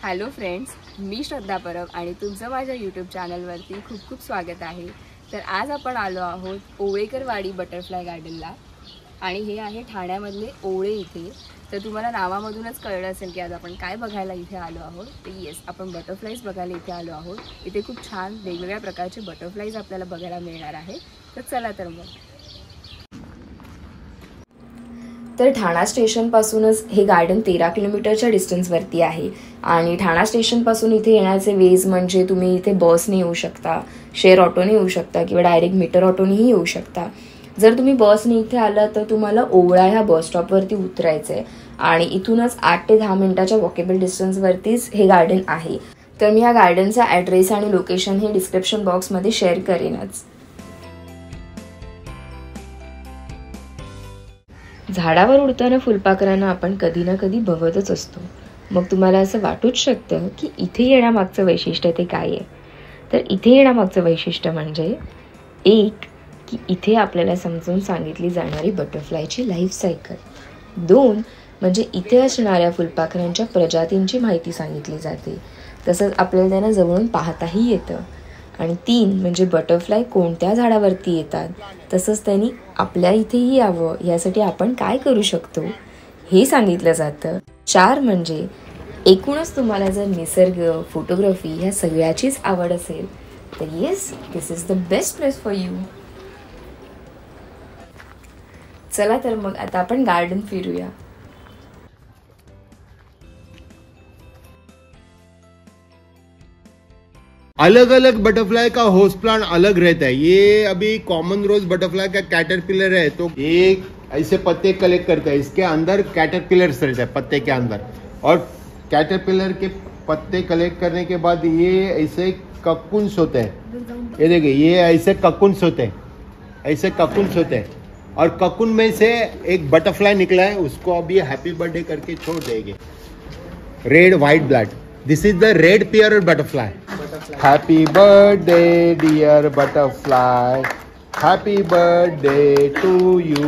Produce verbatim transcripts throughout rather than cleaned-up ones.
Hello friends, मी श्रद्धा परब आणि तुमचं माझ्या यूट्यूब चॅनलवरती खूप खूप स्वागत आहे. तर आज आपण आलो आहोत ओवेकरवाडी बटरफ्लाय गार्डनला आणि हे आहे ठाण्यामधले ओळे इथे. तर तुम्हाला नावामधूनच कळलं असेल की आज आपण काय बघायला इथे आलो आहोत. तर येस, आपण बटरफ्लाईज बघायला इथे आलो आहोत. इथे खूप छान वेगवेगळ्या प्रकारचे बटरफ्लाईज आपल्याला बघायला मिळणार आहे. तर चला तर मग. तर ठाणा स्टेशनपासूनच हे गार्डन तेरा किलोमीटरच्या डिस्टन्सवरती आहे आणि ठाणा स्टेशनपासून इथे येण्याचे वेज म्हणजे तुम्ही इथे बसने येऊ शकता, शेअर ऑटोने येऊ शकता किंवा डायरेक्ट मीटर ऑटोनेही येऊ शकता. जर तुम्ही बसने इथे आलात तर तुम्हाला ओवळा ह्या बस स्टॉपवरती उतरायचं आहे आणि इथूनच आठ ते दहा मिनिटाच्या वॉकेबल डिस्टन्सवरतीच हे गार्डन आहे. तर मी या गार्डनचा ॲड्रेस आणि लोकेशन हे डिस्क्रिप्शन बॉक्समध्ये शेअर करेनच. झाडावर उडताना फुलपाखरांना आपण कधी ना कधी बघतच असतो. मग तुम्हाला असं वाटूच शकतं की इथे येण्यामागचं वैशिष्ट्य ते काय आहे. तर इथे येण्यामागचं वैशिष्ट्य म्हणजे एक की इथे आपल्याला समजून सांगितली जाणारी बटरफ्लायची लाईफ सायकल, दोन म्हणजे इथे असणाऱ्या फुलपाखरांच्या प्रजातींची माहिती सांगितली जाते, तसंच आपल्याला त्यांना जवळून पाहताही येतं, आणि तीन म्हणजे बटरफ्लाय कोणत्या झाडावरती येतात, तसंच त्यांनी आपल्या इथेही यावं यासाठी आपण काय करू शकतो हे सांगितलं जातं. चार म्हणजे एकूणच तुम्हाला जर निसर्ग, फोटोग्राफी ह्या सगळ्याचीच आवड असेल तर yes, this is the best place for you. चला तर मग आता आपण गार्डन फिरूया. अलग अलग बटरफ्लाई का होस्ट प्लांट अलग रहता है. ये अभी कॉमन रोज बटरफ्लाई का कैटरपिलर है, तो एक ऐसे पत्ते कलेक्ट करता है. इसके अंदर कैटरपिलर्स रहता है पत्ते के अंदर, और कैटरपिलर के पत्ते कलेक्ट करने के बाद ये ऐसे ककुन्स होते हैं. ये देखिए, ये ऐसे ककुन्स होते हैं, ऐसे ककुन्स होते हैं, और ककुन में से एक बटरफ्लाई निकला है, उसको अभी हैप्पी बर्थडे करके छोड़ देंगे. Red white blood, this is the red pierrot butterfly. Happy birthday dear butterfly, happy birthday to you.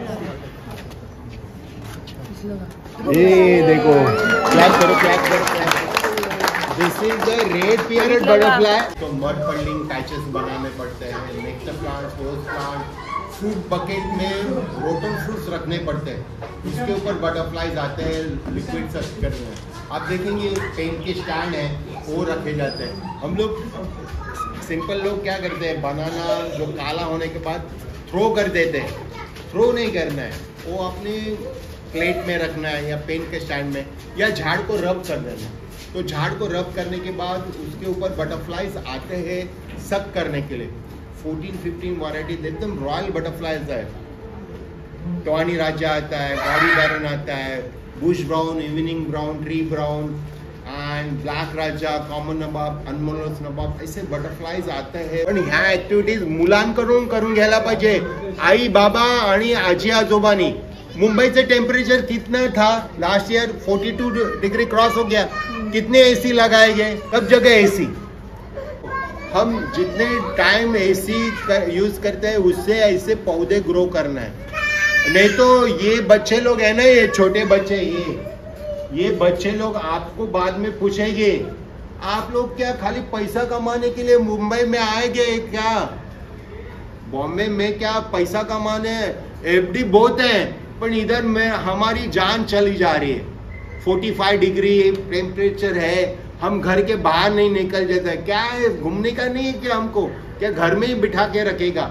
ये देखो, क्लैप करो, क्लैप करो. This is the red pierced butterfly. तो मड फंडिंग पैचेस बनाने पड़ते हैं. Next plant, rose plant, fruit bucket में rotten fruits रखने पड़ते हैं. उसके ऊपर बटरफ्लाईज आते हैं लिक्विड सर्च करने. आप देखेंगे पेंट के स्टैंड है, वो रखे जाते हैं. हम लोग सिंपल लोग क्या करते हैं, बनाना जो काला होने के बाद थ्रो कर देते हैं. थ्रो नहीं करना है, वो अपने प्लेट में रखना है या पेंट के स्टैंड में, या झाड़ को रब कर देना है. तो झाड़ को रब करने के बाद उसके ऊपर बटरफ्लाईज आते हैं सक करने के लिए. फोर्टीन फिफ्टीन वैरायटी, एकदम रॉयल बटरफ्लाईज है. टॉनी राजा आता है, गॉडी बैरन आता है, bush brown, evening brown, tree brown and black rajah, common nawab, anomalous nawab, ऐसे बटरफ्लाईज आते हैं. पण ह्या ऍक्टिव्हिटीज मुलांकडून करून घ्यायला पाहिजे. आई बाबा आणि आजी आजोबांनी. मुंबई से टेम्परेचर कितना था last year, forty two degree cross हो गया. कितने एसी लगाए गए, सब जगह एसी. हम जितने टाइम एसी यूज करते हैं उससे ऐसे पौधे ग्रो करना है. नहीं तो ये बच्चे लोग है ना, ये छोटे बच्चे, ये ये बच्चे लोग आपको बाद में पूछेंगे, आप लोग क्या खाली पैसा कमाने के लिए मुंबई में आएंगे क्या? बॉम्बे में क्या पैसा कमाने, एफडी बहुत है, पर इधर में हमारी जान चली जा रही है. पैंतालीस डिग्री टेम्परेचर है, हम घर के बाहर नहीं निकल जाते. क्या है, घूमने का नहीं है क्या हमको? क्या घर में ही बिठा के रखेगा?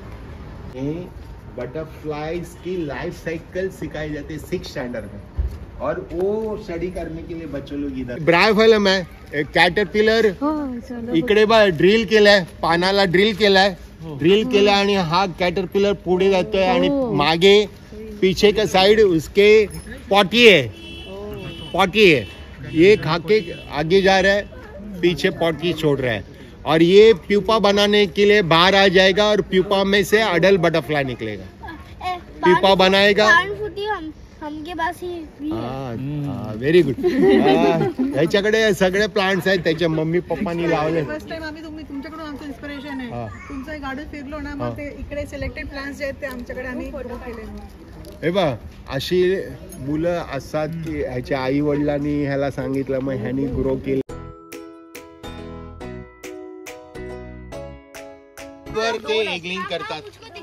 बटरफ्लाईज की लाइफ साइकिल सिखाई जाती है सिक्स स्टैंडर्ड में, और वो स्टडी करने के लिए बच्चों लोग इधर. ब्रायफलम है, एक कॅटरपिलर इकडे बा ड्रिल केलाय, पानाला ड्रिल केलाय, ड्रिल केलाय आणि हा कॅटरपिलर पुढे जातोय आणि मागे पीछे का साइड उसके पॉटी है, पॉटी है. ये खाके आगे जा रहा है, पीछे पॉटी छोड़ रहा है, और ये प्यूपा बनाने के लिए बाहर आ जाएगा, और प्यूपा में से अडल्ट बटरफ्लाई निकलेगा. प्यूपा बनाएगा. हमके पास ही. Very good. ह्याच्याकडे सगळे प्लांट्स आहेत, त्याच्या मम्मी पप्पानी लावले. फर्स्ट टाइम आम्ही तुम्ही तुमच्याकडून आमचं इन्स्पिरेशन आहे. तुमचं गार्डन फिरलो ना, मग ते इकडे सिलेक्टेड प्लांट्स जे आहेत ते आमच्याकडे आम्ही ग्रो केले. हे बा अशी मुलं असतात की ह्याच्या आई वडिलांनी ह्याला सांगितलं, मग ह्यानी ग्रो केलं. ते एग्लिंग करतात.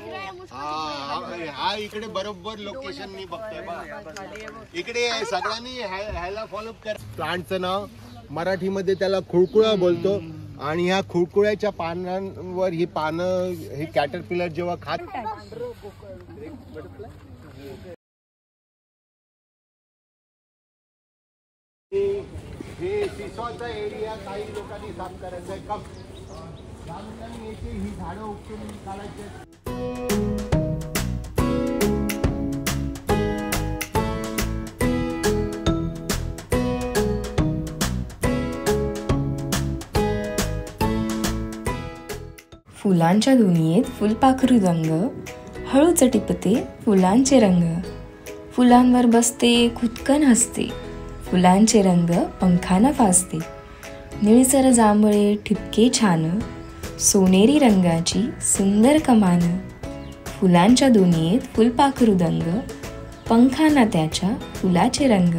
हा इकडे बरोबर लोकेशन मी बघतोय बा. इकडे सगळ्यांनी ह्याला फॉलो कर. प्लांटचं नाव मराठीमध्ये त्याला खुळकुळा बोलतो आणि ह्या खुळकुळ्याच्या पानांवर ही पानं हे कॅटरपिलर जेव्हा खात हे सिसॉचा एरिया काही लोकांनी साफ करायचा आहे. कम ही झाडं उपटून काढायची. फुलांच्या दुनियेत फुलपाखरू रंग, हळूच टिपते फुलांचे रंग. फुलांवर बसते खुदकन हसते, फुलांचे रंग पंखाना फासते. निळसर जांभळे ठिपके छान, सोनेरी रंगाची सुंदर कमान. फुलांच्या दुनियेत फुलपाखरू दंग, पंखाना त्याच्या फुलाचे रंग.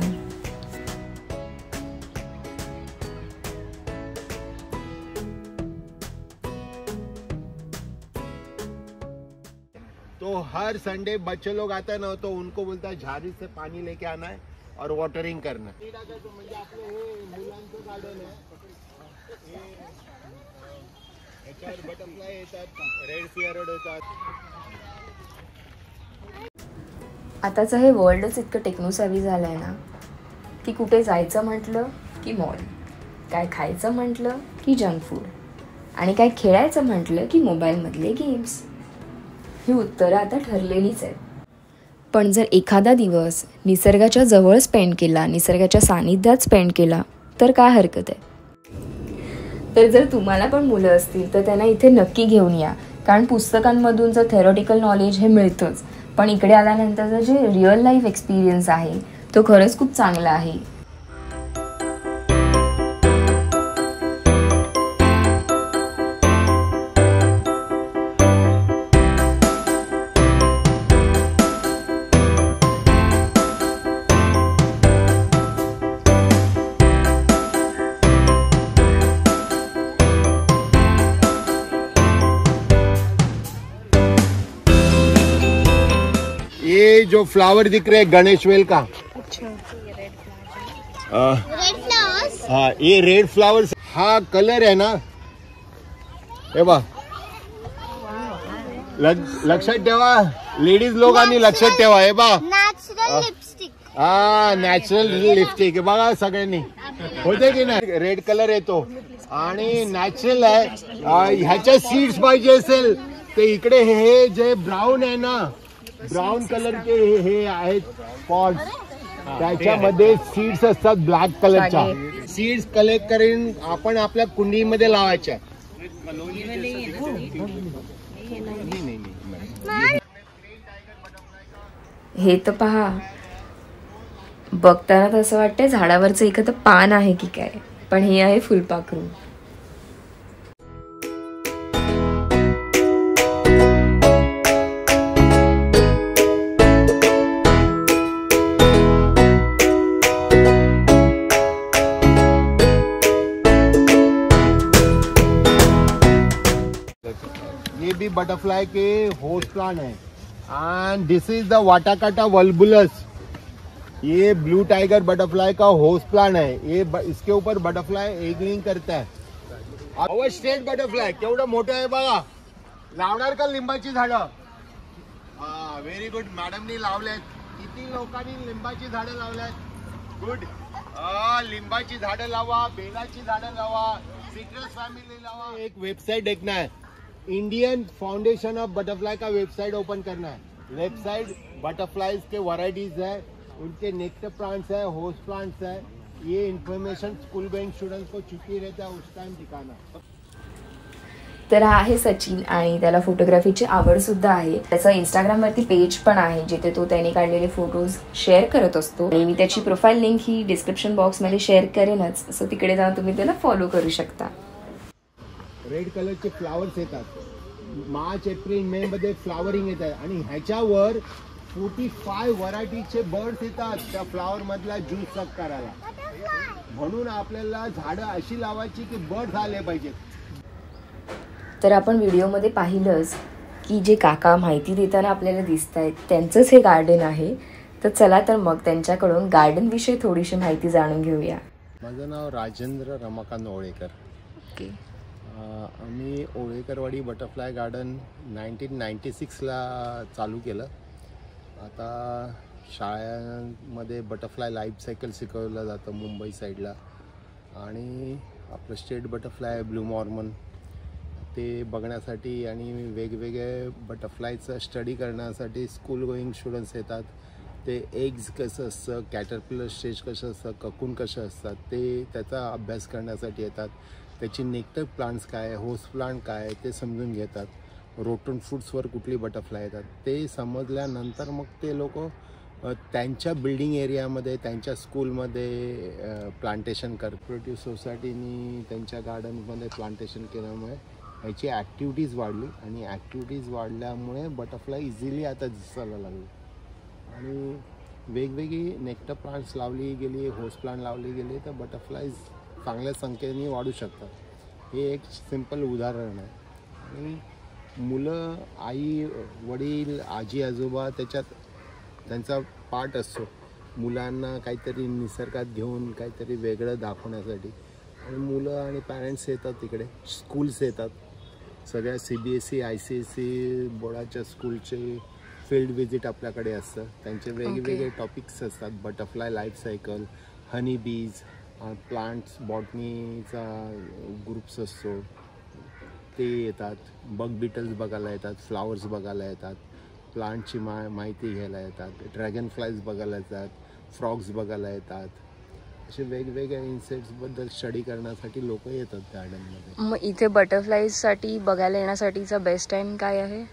तो हर संडे बच्चे लोग आते ना, तो उनको बोलता है झाड़ी से पानी लेके आना है और वॉटरिंग करना. म्हणजे आपलं हे मुलांचं गार्डन आहे. याच्यावर बटरफ्लाय येतात, रेड फिअरड येतात. आताचं हे वर्ल्डच इतकं टेक्नो सॅव्ही झालं आहे ना, की कुठे जायचं म्हटलं की मॉल, काय खायचं म्हटलं की जंक फूड, आणि काय खेळायचं म्हटलं की मोबाईलमधले गेम्स. ही उत्तरं आता ठरलेलीच आहेत. पण जर एखादा दिवस निसर्गाच्या जवळ स्पेंड केला, निसर्गाच्या सानिध्यात स्पेंड केला, तर काय हरकत आहे. तर जर तुम्हाला पण मुलं असतील तर त्यांना इथे नक्की घेऊन या, कारण पुस्तकांमधून जर थेरॉटिकल नॉलेज हे मिळतंच, पण इकडे आल्यानंतरचा जे रिअल लाईफ एक्सपिरियन्स आहे तो खरंच खूप चांगला आहे. ये जो फ्लावर दिख रहे हैं गणेश वेल का. अच्छा. Red flowers. हाँ ये रेड फ्लावर्स. हा कलर है ना, हे बा लक्षात ठेवा, लेडीज लोकांनी लक्षात ठेवा. हे बा नॅचरल लिपस्टिक. हा नॅचरल लिपस्टिक बघा सगळ्यांनी होते की नाही. रेड कलर येतो आणि नॅचरल आहे. ह्याच्या सीड्स पाहिजे असेल ते इकडे हे जे ब्राऊन आहे ना, ब्राऊन कलर के हे आहेत पॉट्स, त्याच्यामध्ये सीड्स असतात ब्लॅक कलरच्या. सीड्स कलेक्ट करून आपण आपल्या कुंडीमध्ये लावायच्या. हे तर पहा, बघताना तसं वाटतंय झाडावरचं एखादं पान आहे की काय, पण हे आहे फुलपाखरू. ये भी बटरफ्लाई के होस्ट प्लांट है. एंड दिस इज द वाटाकाटा वल्बुलस. ये ब्लू टाइगर बटरफ्लाई का होस्ट प्लांट है. ये इसके ऊपर बटरफ्लाई एगिंग करता है. अवर स्टेट बटरफ्लाई केवढं मोठं आहे बघा. लावणार का लिंबाची झाडं? हा व्हेरी गुड. मॅडमनी लावलेत. किती लोकांनी लिंबाची झाडं लावल्यात? गुड. लिंबाची झाडं लावा, बेलाची झाडं लावा, सिट्रस फॅमिली लावा. एक वेबसाइट देखना है, इंडियन फाउंडेशन ऑफ बटरफ्लाई का वेबसाइट ओपन करना है. वेबसाइट बटरफ्लाईज के वैरायटीज है, उनके नेक्टर प्लांट्स है, होस्ट प्लांट्स है. ये इन्फॉर्मेशन स्कूल गोइंग स्टूडेंट्स को छुट्टी रहता है उस टाइम दिखाना. तर हा आहे सचिन आणि त्याला फोटोग्राफीची आवड सुद्धा आहे. त्याचं इंस्टाग्रामवरती पेज पण आहे जिथे तो त्याने काढलेले फोटोज शेअर करत असतो आणि मी त्याची प्रोफाईल लिंक ही डिस्क्रिप्शन बॉक्समध्ये शेअर करेनच, सो तिकडे जाऊन तुम्ही त्याला फॉलो करू शकता. रेड कलरचे फ्लावर्स येतात. मार्च एप्रिल मे मध्ये फ्लावरिंग येत आहे आणि ह्याच्यावर फोर्टी फाय व्हरायटीचे बर्ड्स येतात त्या फ्लावर मधला ज्यूस सक करायला. म्हणून आपल्याला झाडं अशी लावायची की बर्ड्स आले पाहिजेत. तर आपण व्हिडिओमध्ये पाहिलंच की जे काका माहिती देताना आपल्याला दिसत आहेत त्यांचंच हे गार्डन आहे. तर चला तर मग त्यांच्याकडून गार्डन विषयी थोडीशी माहिती जाणून घेऊया. माझं नाव राजेंद्र रमाकांत ओळेकर. ओके. आम्ही Olekarwadi butterfly garden nineteen ninety सिक्सला चालू केलं. आता शाळांमध्ये बटरफ्लाय लाईफ सायकल शिकवलं जातं मुंबई साईडला. आणि आपलं स्टेट बटरफ्लाय ब्लू मॉर्मन ते बघण्यासाठी आणि वेगवेगळे बटरफ्लायचं स्टडी करण्यासाठी स्कूल गोईंग स्टुडंट्स येतात. ते एग्ज कसं असतं, कॅटरपिलर स्टेज कसं असतं, ककून कसं असतात ते त्याचा अभ्यास करण्यासाठी येतात. त्याची नेक्टर प्लांट्स काय, होस्ट प्लांट काय ते समजून घेतात. रोटन फ्रूट्सवर कुठली बटरफ्लाय येतात ते समजल्यानंतर मग ते लोक त्यांच्या बिल्डिंग एरियामध्ये त्यांच्या स्कूलमध्ये प्लांटेशन कॉर्पोरेटिव्ह सोसायटीनी त्यांच्या गार्डनमध्ये प्लांटेशन केल्यामुळे ह्याची ॲक्टिव्हिटीज वाढली. आणि ॲक्टिव्हिटीज वाढल्यामुळे बटरफ्लाय इझिली आता दिसायला लागली. आणि वेगवेगळी नेक्टर प्लांट्स लावली गेली, होस्ट प्लांट लावली गेली तर बटरफ्लायज चांगल्या संख्येने वाढू शकतात. हे एक सिंपल उदाहरण आहे. आणि मुलं, आई वडील, आजी आजोबा त्याच्यात त्यांचा पार्ट असतो. मुलांना काहीतरी निसर्गात घेऊन काहीतरी वेगळं दाखवण्यासाठी. आणि मुलं आणि पॅरेंट्स येतात तिकडे, स्कूल्स येतात. सगळ्या C B S C I C S C बोर्डाच्या स्कूलचे फील्ड विजिट आपल्याकडे असतं. त्यांचे वेगवेगळे टॉपिक्स असतात. बटरफ्लाय लाईफ सायकल, हनी बीज, प्लांट्स बॉटनीचा ग्रुप्स असतो ते येतात. बग बिटल्स बघायला येतात, फ्लावर्स बघायला येतात, प्लांटची मा माहिती घ्यायला येतात, ड्रॅगन फ्लायज बघायला येतात, फ्रॉग्स बघायला येतात. असे वेगवेगळ्या इन्सेक्ट्सबद्दल स्टडी करण्यासाठी लोक येतात गार्डनमध्ये. मग इथे बटरफ्लायसाठी बघायला येण्यासाठीचा बेस्ट टाईम काय आहे?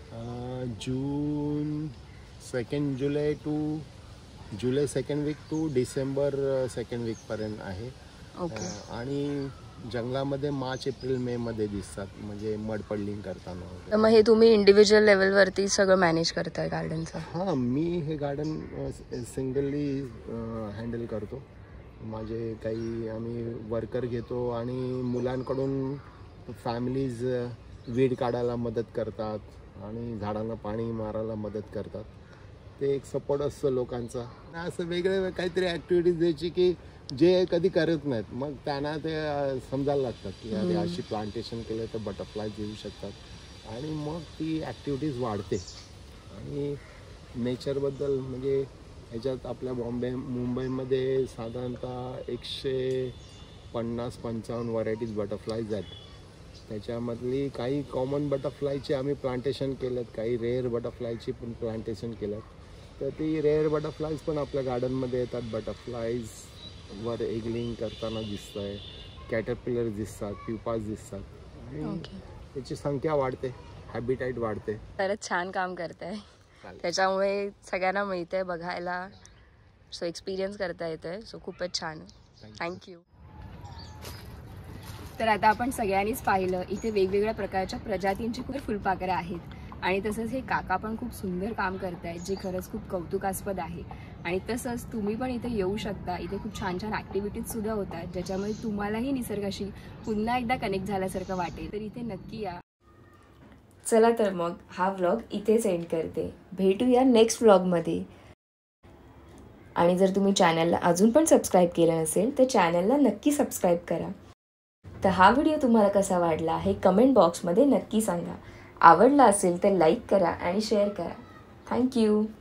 June second July to July second week to December second वीकपर्यंत आहे. ओके. आणि जंगलामध्ये मार्च एप्रिल मे मध्ये दिसतात, म्हणजे मड पडलिंग करताना. तर मग हे तुम्ही इंडिव्हिज्युअल लेवलवरती सगळं मॅनेज करताय गार्डनचं? हां, मी हे गार्डन सिंगली हँडल करतो. माझे काही आम्ही वर्कर घेतो आणि मुलांकडून फॅमिलीज वीड काढायला मदत करतात आणि झाडांना पाणी मारायला मदत करतात. ते एक सपोर्ट असतं लोकांचा. असं वेगळे काहीतरी ॲक्टिव्हिटीज द्यायची की जे कधी करत नाहीत, मग त्यांना ते समजायला लागतात की अरे अशी प्लांटेशन केलं तर बटरफ्लायज येऊ शकतात. आणि मग ती ॲक्टिव्हिटीज वाढते. आणि नेचरबद्दल म्हणजे ह्याच्यात आपल्या बॉम्बे मुंबईमध्ये साधारणतः एकशे पन्नास पंचावन्न व्हरायटीज बटरफ्लायज आहेत. त्याच्यामधली काही कॉमन बटरफ्लायची आम्ही प्लांटेशन केलं, काही रेअर बटरफ्लायची पण प्लांटेशन केलं. तर ती रेअर बटरफ्लायज पण आपल्या गार्डनमध्ये येतात. बटरफ्लायजवर एगलिंग करताना दिसत आहे, कॅटरपिलर दिसतात, प्युपाज दिसतात. आणि त्याची संख्या वाढते, हॅबिटाईट वाढते. खरंच छान काम करताय. त्याच्यामुळे सगळ्यांना मिळतंय बघायला, सो एक्सपिरियन्स करता येतोय. सो खूपच छान, थँक्यू. तर आता आपण सगळ्यांनीच पाहिलं इथे वेगवेगळ्या प्रकारच्या प्रजातींची खूप फुलपाखरं आहेत. आणि तसंच हे काका पण खूप सुंदर काम करतायत, जे खरंच खूप कौतुकास्पद आहे. आणि तसंच तुम्ही पण इथे येऊ शकता. इथे खूप छान छान ॲक्टिव्हिटीजसुद्धा होतात, ज्याच्यामुळे तुम्हालाही निसर्गाशी पुन्हा एकदा कनेक्ट झाल्यासारखं वाटेल. तर इथे नक्की या. चला तर मग हा व्लॉग इथेच एंड करते. भेटूया नेक्स्ट व्लॉगमध्ये. आणि जर तुम्ही चॅनलला अजून पण सबस्क्राईब केलं नसेल तर चॅनलला नक्की सबस्क्राईब करा. तर हा व्हिडिओ तुम्हाला कसा वाटला हे कमेंट बॉक्समध्ये नक्की सांगा. आवडला असेल तर लाईक करा आणि शेअर करा. थँक्यू.